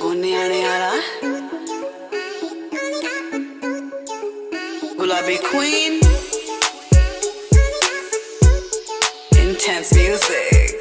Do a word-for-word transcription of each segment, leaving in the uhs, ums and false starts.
Gulabi Queen, intense music.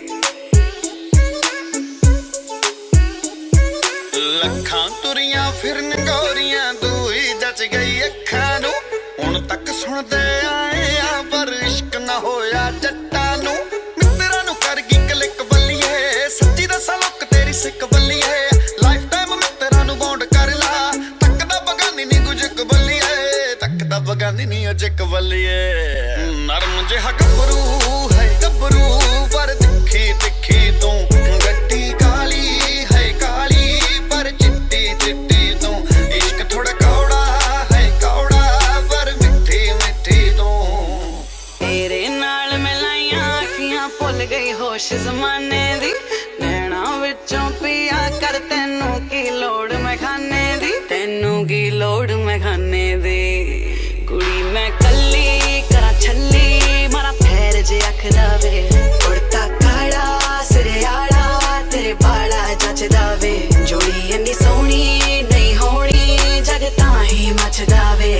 ਲੱਖਾਂ ਤੁਰੀਆਂ ਫਿਰਨ ਗੋਰੀਆਂ ਦੂਈ ਜੱਜ ਗਈ ਅੱਖਾਂ ਨੂੰ ਹੁਣ ਤੱਕ ਸੁਣਦੇ ਆਏ ਆ ਪਰ ਇਸ਼ਕ ਨਾ ਹੋਇਆ ਜੱਟਾਂ ਨੂੰ ਮਿੱਤਰਾਂ ਨੂੰ ਕਰ ਗਈ ਕਲਿੱਕ ਬੱਲੀਏ ਸੱਚੀ ਦੱਸਾਂ ਲੋਕ ਤੇਰੀ ਸਿੱਕ ਬੱਲੀਏ ਲਾਈਫ ਟਾਈਮ ਮਿੱਤਰਾਂ ਨੂੰ ਬੌਂਡ ਕਰ ਲਾ ਤੱਕਦਾ ਬਗਾਨੀ ਨੀ ਕੁਝ ਕਬੱਲੀਏ ਤੱਕਦਾ ਬਗਾਨੀ ਨੀ ਅਜੇ ਕਬੱਲੀਏ ਨਰਮ ਜਿਹਾ ਗੱਭਰੂ ਹੈ ਗੱਭਰੂ ਪਰ ਤਿੱਖੀ ਤਿੱਖੀ ਤੂੰ ਗੱਡੀ ਕਾਲੀ ਹੈ ਕਾਲੀ ਪਰ ਚਿੱਟੀ ਚਿੱਟੀ ਤੂੰ ਇਸ਼ਕ ਥੋੜਾ ਕੌੜਾ ਹੈ ਕੌੜਾ ਪਰ ਮਿੱਠੀ ਮਿੱਠੀ ਤੂੰ ਤੇਰੇ ਨਾਲ ਮਿਲਾਈਆਂ ਅੱਖੀਆਂ ਭੁੱਲ ਗਈ ਹੋਸ਼ ਜ਼ਮਾਨੇ ਦੀ ਨੈਣਾ ਵਿੱਚੋਂ ਪਿਆ ਕਰ ਤੈਨੂੰ ਕੀ ਲੋੜ ਮੈਂ ਖਾਨੇ ਦੀ ਤੈਨੂੰ ਕੀ ਲੋੜ ਮੈਂ ਖਾਨੇ ਦੀ ਕੁੜੀ ਮੈਂ ਕੱਲੀ ਕਰਾਂ ਛੱਲੀ ਮਾਰਾ ਫੇਰ ਜੇ ਅੱਖ ਦਾ ਵੇ ਉੜਤਾ ਕਾਲਾ ਸਿਰੇ ਆਲਾ ਤੇਰੇ ਬਾਲਾ ਜੱਚਦਾ ਵੇ ਜੋੜੀ ਇੰਨੀ ਸੋਹਣੀ ਨਹੀਂ ਹੋਣੀ ਜਗ ਤਾਂ ਹੀ ਮੱਚਦਾ ਵੇ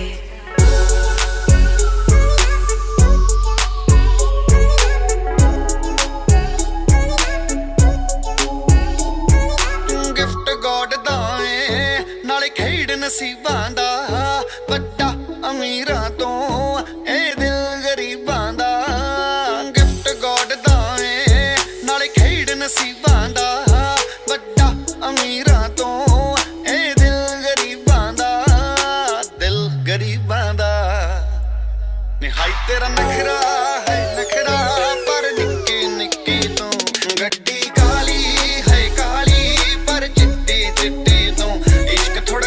ਨਸੀਬਾਂ ਦਾ ਵੱਡਾ ਅਮੀਰਾਂ ਤੋਂ ਇਹ ਦਿਲ ਗਰੀਬਾਂ ਦਾ ਗਿਫਟ ਗੋਡ ਦਾ ਏ ਨਾਲੇ ਖੇਡ ਨਸੀਬਾਂ ਦਾ ਵੱਡਾ ਅਮੀਰਾਂ ਤੋਂ ਇਹ ਦਿਲ ਗਰੀਬਾਂ ਦਾ ਦਿਲ ਗਰੀਬਾਂ ਦਾ ਨਿਹਾਈ ਤੇਰਾ ਨਖਰਾ ਹੈ ਨਖਰਾ ਪਰ ਨਿੱਕੀ ਨਿੱਕੀ ਤੂੰ ਗੱਡੀ ਕਾਲੀ ਹੈ ਕਾਲੀ ਪਰ ਚਿੱਟੀ ਚਿੱਟੀ ਤੂੰ ਇਸ਼ਕ ਥੋੜਾ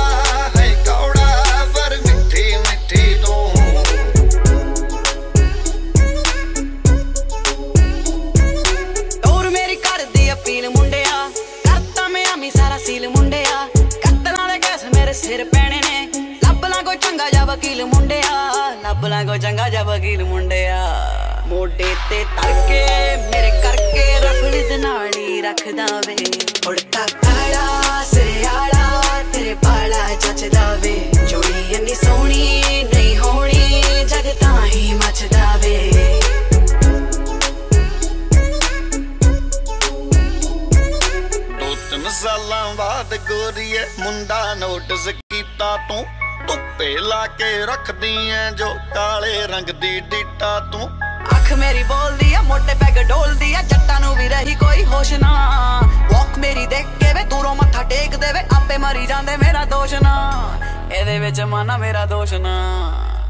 सिर पैने ने लब ला को चंगा जा वकील मुंडिया लब ला को चंगा जा वकील मुंडिया मोटे ते तड़के मेरे करके रफड़ नाली रखदा वे उड़ता काला सिरे आला तेरे बाला जचदा वे जोड़ी इन्नी सोहनी नहीं होनी जग तां ही मचदा वे सालां बाद गोरीए मुंडा नोटिस कीता तू धुप्पे ला के रखदी ऐ जो काले रंग दी डीटा तू अख मेरी बोलदी ऐ मोटे पैग डोलदी ऐ जट्टां नूं भी रही कोई होश ना वॉक मेरी देख के वे दूरों मत्था टेक देवे आपे मरी जांदे मेरा दोष ना एदे विच माना मेरा दोष ना।